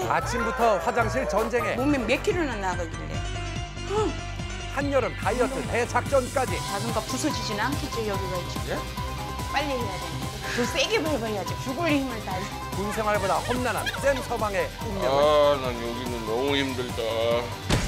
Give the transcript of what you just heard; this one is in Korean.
아침부터 화장실 전쟁에 몸에 몇 킬로나 나가길래. 한여름 다이어트 대작전까지. 자전거 부서지진 않겠죠, 여기가 지금. 빨리 해야 돼. 더 세게 밟아야지. 죽을 힘을 다해. 군 생활보다 험난한 센 서방의 운명을 아, 난 여기는 너무 힘들다.